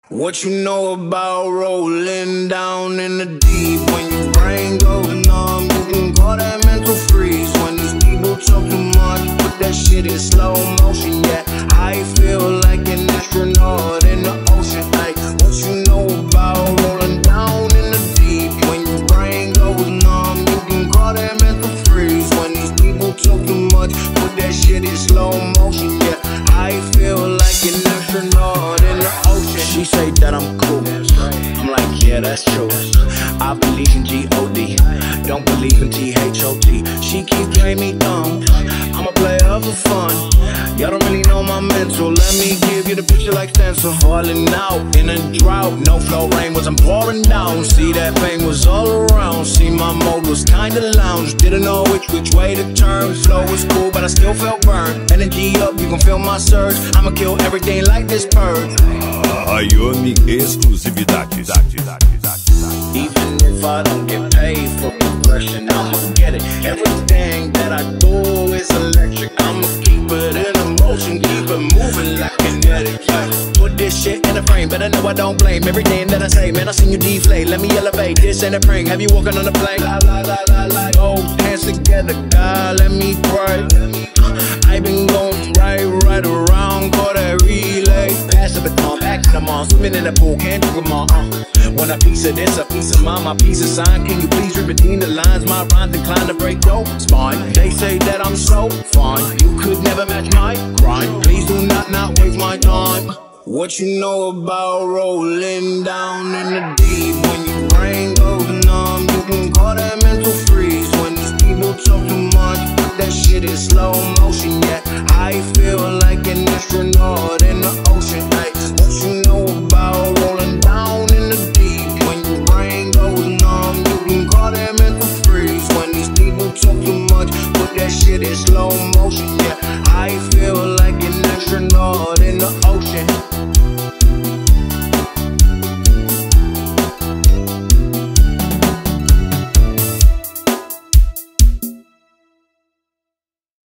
What you know about rolling down in the deep? When your brain goes numb, you can call that mental freeze. When these people talk too much, put that shit in slow motion. Yeah, I feel like an astronaut in the ocean. Like, what you know about rolling down in the deep? When your brain goes numb, you can call that mental freeze. When these people talk too much, put that shit in slow motion. Yeah, I feel like an astronaut in the ocean. She say that I'm cool, I'm like, yeah, that's true. I believe in G-O-D, don't believe in T-H-O-T. She keep playing me dumb, I'm a player for fun. Y'all don't really know my mental, let me give you the picture like stencil. Falling out in a drought, no flow rain was I'm pouring down. See that pain was all around, see my mode was kinda lounge. Didn't know which way to turn, flow was cool but I still felt burned. Energy up, you can feel my surge, I'ma kill everything like this purge. Ayomi exclusividades. Even if I don't get paid for progression, I'ma get it. Everything that I do is electric. I'ma keep it in motion, keep it moving like kinetic. Put this shit in a frame, but I know I don't blame everything that I say. Man, I seen you deflate. Let me elevate. This ain't a prank. Have you walking on a plane? La la la la la. Hold hands together, God, let me pray. I been going right around, call that relay. Pass the baton, back to the mall, swimming in the pool, can't do them all. Want a piece of this, a piece of mine, my piece of sign. Can you please read between the lines? My rhymes inclined to break your spine. They say that I'm so fine, you could never match my grind. Please do not waste my time. What you know about rolling down in the deep? When your brain goes numb, you can call that mental freeze. When these people talk too much, put that shit in slow motion. Yeah, I feel like an astronaut in the ocean. Ay, what you know about rolling down in the deep? When your brain goes numb, you can call that mental freeze. When these people talk too much, put that shit in slow motion. Yeah, I feel like an astronaut in the ocean.